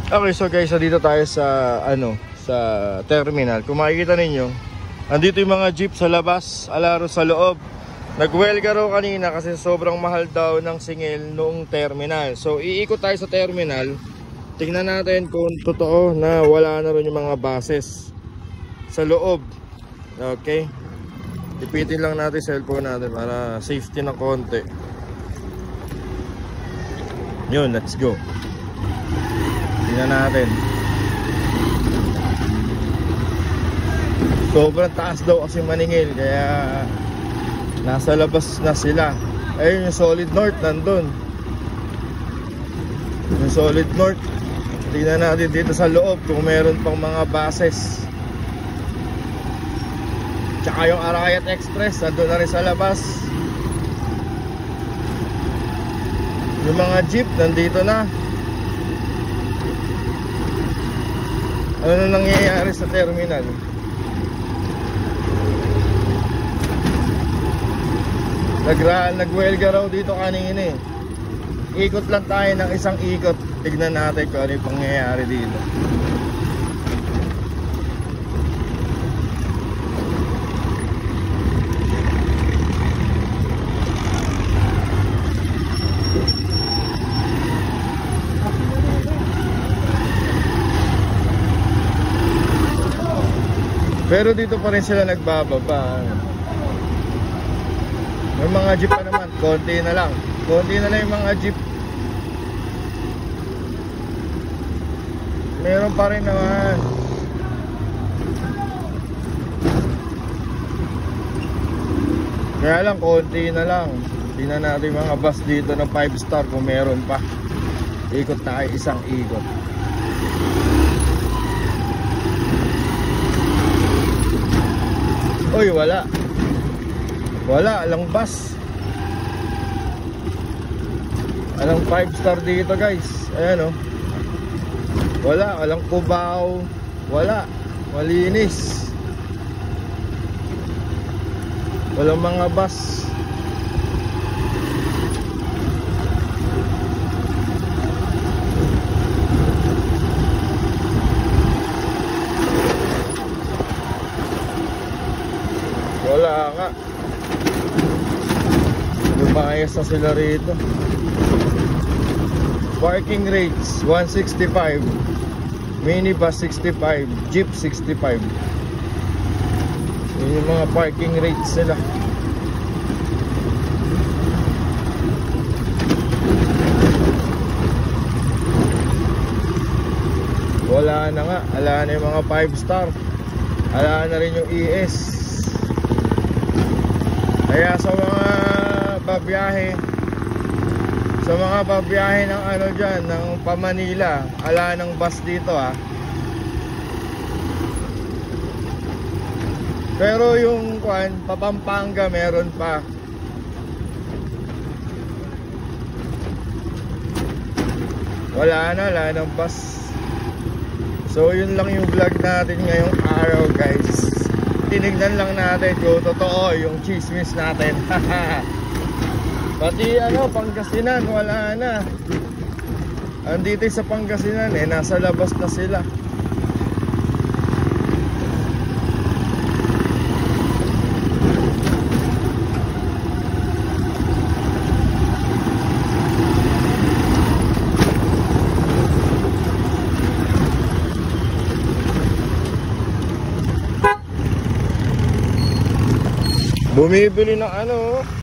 Okay, so guys, dito tayo sa sa terminal. Kung makikita ninyo, andito yung mga jeep sa labas, alaro sa loob. Nagwelga raw kanina kasi sobrang mahal daw ng singil noong terminal. So iikot tayo sa terminal. Tingnan natin kung totoo na wala na rin yung mga buses sa loob. Okay, ipitin lang natin cellphone natin para safety na konti. Yun, let's go. Tingnan natin. Sobrang taas daw kasi maningil, kaya nasa labas na sila. Ayun yung Solid North nandun. Yung Solid North. Tingnan natin dito sa loob kung meron pang mga buses. Tsaka yung Arayat Express nandun na rin sa labas. Yung mga jeep nandito na. Ano na nangyayari sa terminal? Nagwelga raw dito kanina eh. Ikot lang tayo ng isang ikot. Tignan natin kung ano yung pangyayari dito. Pero dito pa rin sila nagbababa. Yung mga jeep pa naman, konti na lang. Konti na lang yung mga jeep. Meron pa rin naman. Kaya lang, konti na lang. Tingnan natin mga bus dito ng 5 star kung meron pa. Ikot tayo isang ikot. Uy, wala. Wala, alang bus. Alang 5 star dito guys. Ayan o. Wala, alang Cubao. Wala, malinis. Walang mga bus. Wala nga. Lumayas na sila rito. Parking rates 165, minibus 65, jeep 65. Yun yung mga parking rates nila. Wala na nga. Wala na yung mga 5 star. Wala na rin yung ES. Kaya sa mga babiyahe, ng ano dyan, ng pa-Manila, ala ng bus dito ha. Pero yung pa-Pampanga meron pa. Wala na ng bus. So yun lang yung vlog natin ngayong araw guys. Tinignan lang natin kung totoo yung chismis natin. Pati Pangasinan wala na. Andito sa Pangasinan nasa labas na sila. Bumibili ng